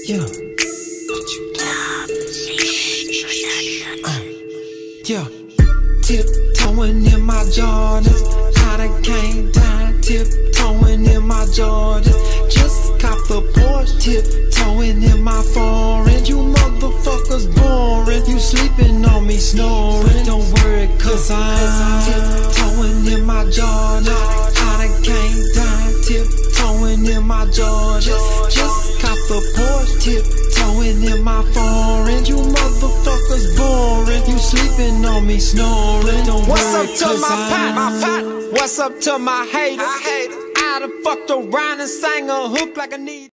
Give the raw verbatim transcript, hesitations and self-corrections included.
Yeah. What you talking? Uh, yeah. Tiptoeing in my Jordans. I done came down, tiptoeing in my Jordans. Just cop the Porsche, tiptoeing in my foreign. You motherfuckers boring. You sleeping on me, snoring. Don't worry, cause I'm tiptoeing in my Jordans. I done came down, tiptoeing in my Jordans. Just cop the Porsche, tiptoeing in my foreign. You motherfuckers boring. You sleeping on me, snoring. Don't What's worry, up to cause my I'm pot? My pot? What's up to my haters? I, I done fucked around and sang a hook like I need.